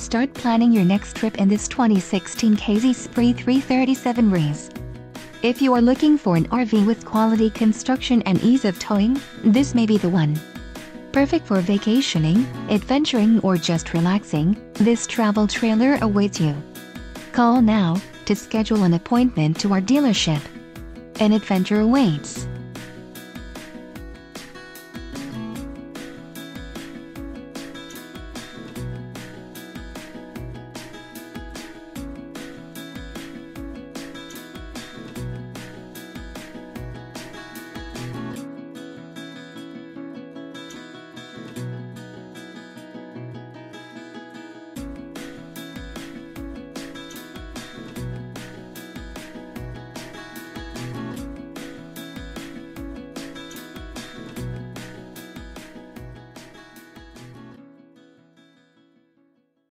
Start planning your next trip in this 2016 KZ Spree 337 Race. If you are looking for an RV with quality construction and ease of towing, this may be the one. Perfect for vacationing, adventuring or just relaxing, this travel trailer awaits you. Call now to schedule an appointment to our dealership. An adventure awaits.